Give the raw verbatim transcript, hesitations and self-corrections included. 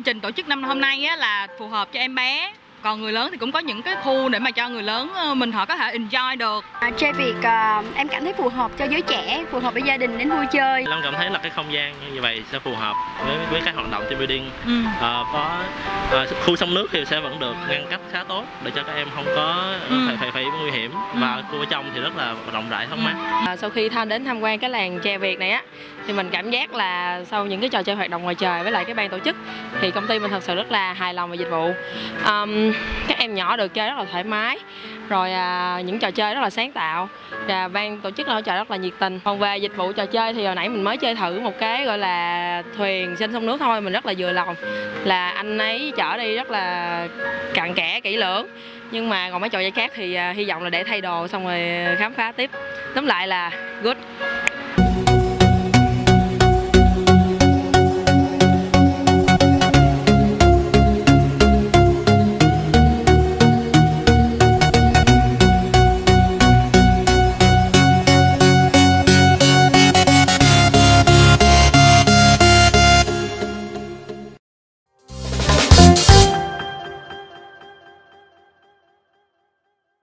trình tổ chức năm hôm nay á, là phù hợp cho em bé. Còn người lớn thì cũng có những cái khu để mà cho người lớn mình họ có thể enjoy được. À, chơi việc uh, em cảm thấy phù hợp cho giới trẻ, phù hợp với gia đình đến vui chơi. Long cảm thấy là cái không gian như vậy sẽ phù hợp với với các hoạt động team building. Ừ. À, có à, khu sông nước thì sẽ vẫn được ngăn cách khá tốt để cho các em không có ừ. phải phải phải nguy hiểm, ừ. và khu ở trong thì rất là rộng rãi thoáng mát. À, sau khi tham đến tham quan cái làng chè Việt này á, thì mình cảm giác là sau những cái trò chơi hoạt động ngoài trời với lại cái ban tổ chức thì công ty mình thật sự rất là hài lòng về dịch vụ. Um, các em nhỏ được chơi rất là thoải mái, rồi à, những trò chơi rất là sáng tạo, và ban tổ chức hỗ trợ rất là nhiệt tình. Còn về dịch vụ trò chơi thì hồi nãy mình mới chơi thử một cái gọi là thuyền trên sông nước thôi, mình rất là vừa lòng, là anh ấy chở đi rất là cặn kẽ kỹ lưỡng. Nhưng mà còn mấy trò chơi khác thì à, hy vọng là để thay đồ xong rồi khám phá tiếp. Tóm lại là good.